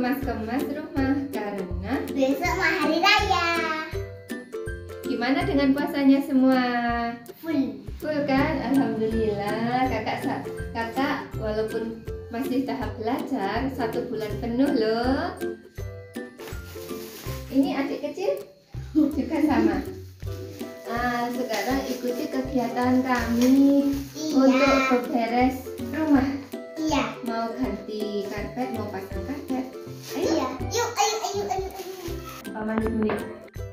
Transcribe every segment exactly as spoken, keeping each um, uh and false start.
kemas-kemas rumah karena besok mau hari raya. Gimana dengan puasanya semua? Full. Full kan? Alhamdulillah. Kakak kakak walaupun masih tahap belajar, satu bulan penuh loh. Ini adik kecil juga sama. Nah, sekarang ikuti kegiatan kami Iya. untuk beberes rumah. Iya. Mau ganti karpet, mau pasang karpet. Ayo. Iya. Yuk, ayo, ayo, ayo, ayo. Paman dulu nih.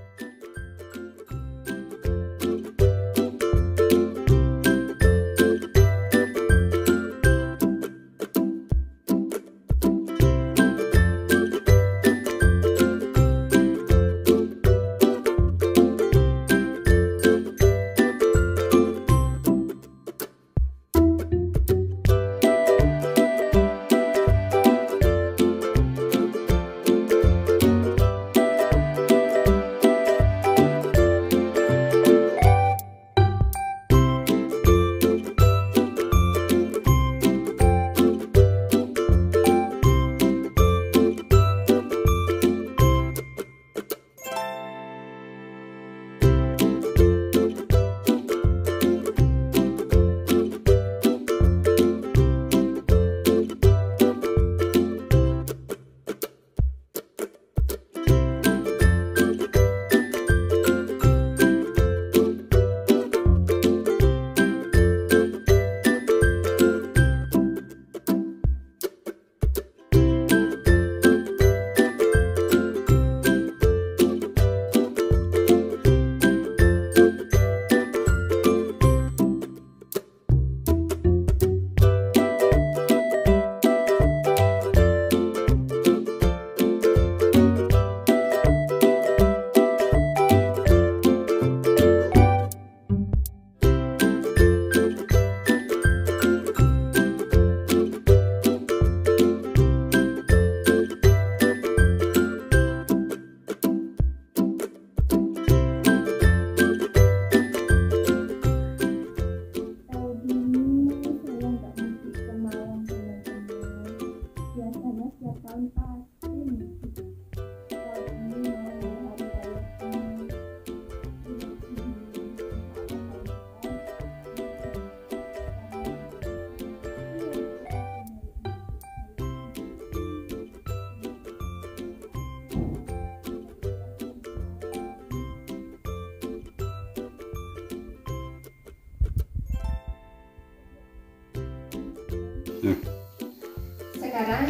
Sekarang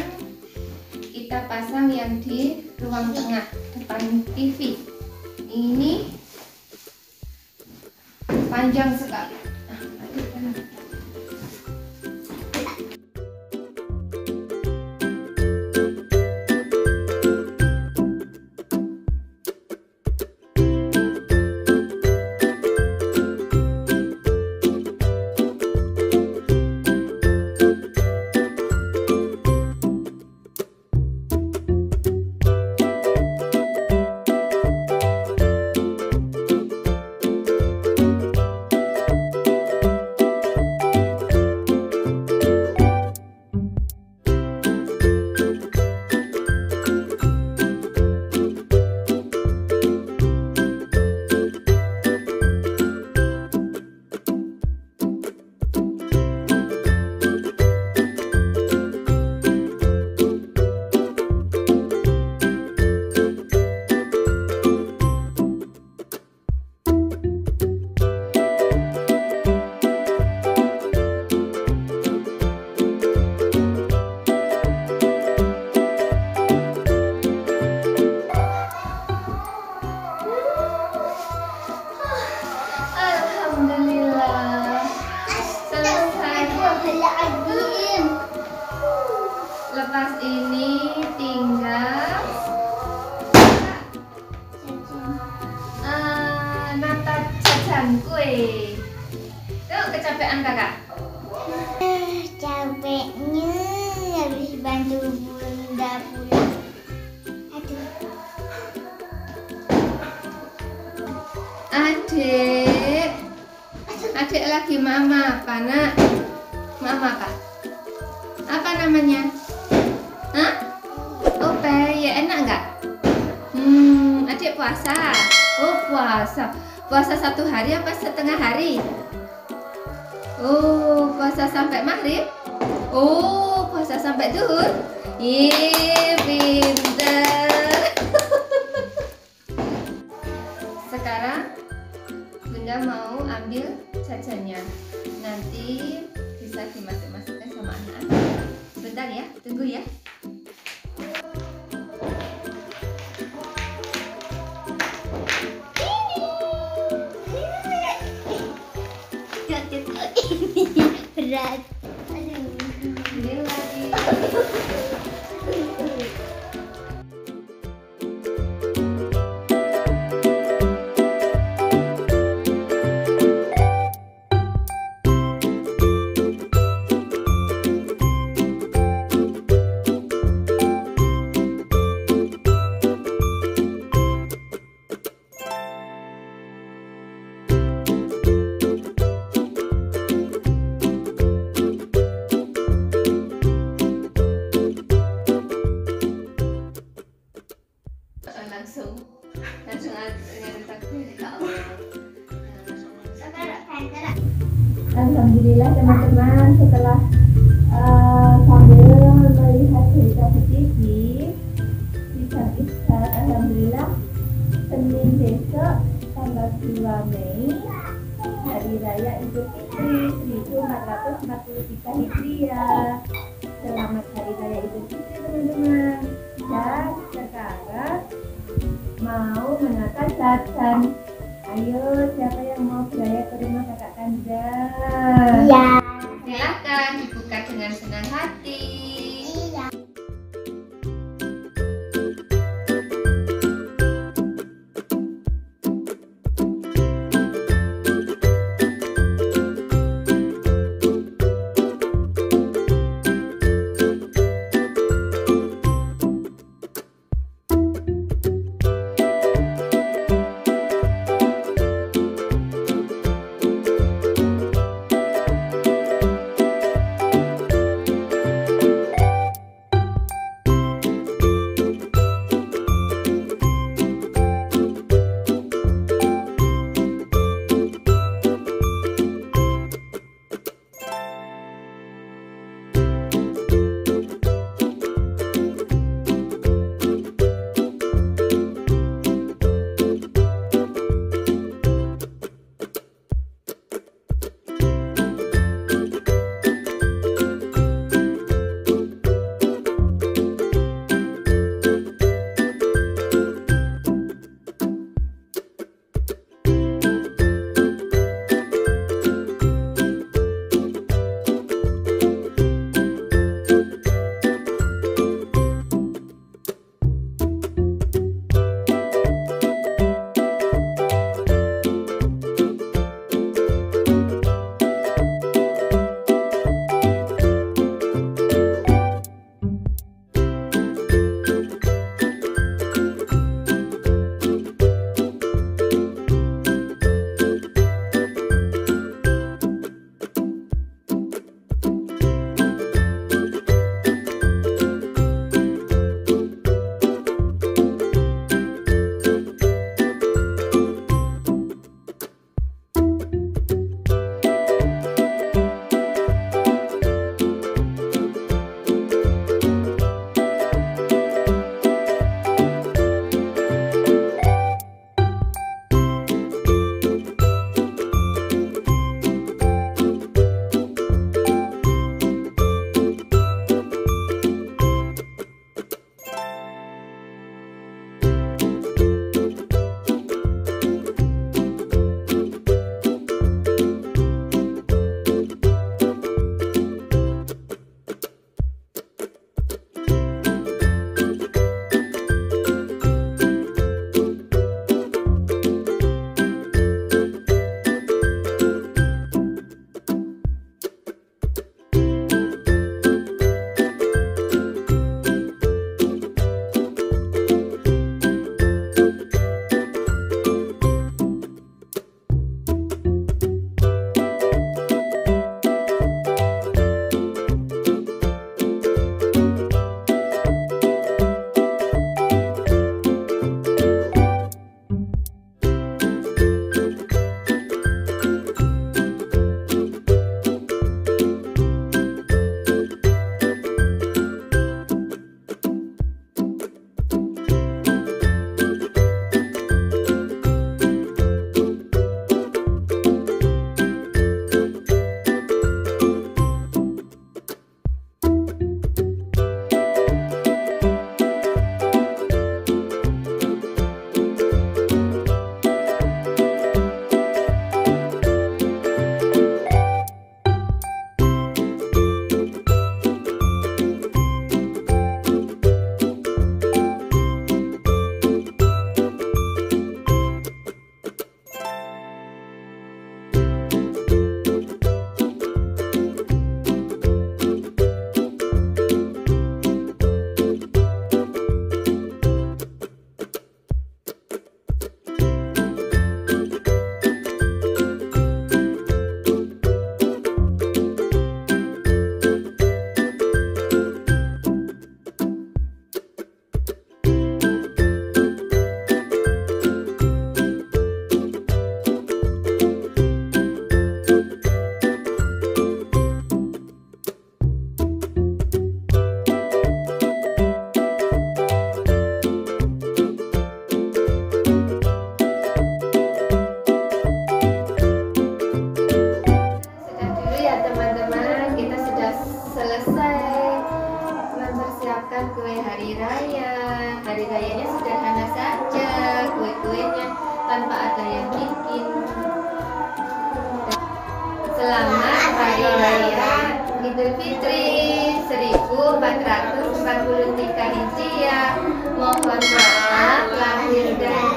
kita pasang yang di ruang tengah depan T V. Ini panjang sekali. Lepas ini tinggal uh, nata jajan kue. Yuk, kecapean kakak? Capeknya habis bantu bunda pulang. Aduh. Adik, adik lagi mama apa nak? Mama kak? Apa namanya? Hah? Opel. puasa. Oh, puasa. Puasa satu hari apa setengah hari? Oh, puasa sampai maghrib. Oh, puasa sampai zuhur. Yeay, pinter. Sekarang Bunda mau ambil jajannya. Nanti bisa dimasuk-masukkan sama anak-anak. Sebentar ya, tunggu ya. Berat. Ini lagi. langsung langsung dengan takbir. Alhamdulillah teman-teman, setelah uh, sambil melihat berita di T V bisa Ishak, alhamdulillah Senin besok tanggal dua Mei Hari Raya Idul Fitri seribu empat ratus empat puluh tiga Hijriah. Selamat Hari Raya Idul Fitri teman-teman. Dan sekarang mau menata jajan. Ayo, siapa yang mau beraya ke rumah kakak Kanda? Iya. Silakan dibuka dengan senang hati. Iya. hari rayanya sederhana saja, kue-kuenya tanpa ada yang bikin. Selamat Hari Raya Idul Fitri seribu empat ratus empat puluh tiga Hijriah. Mohon maaf lahir dan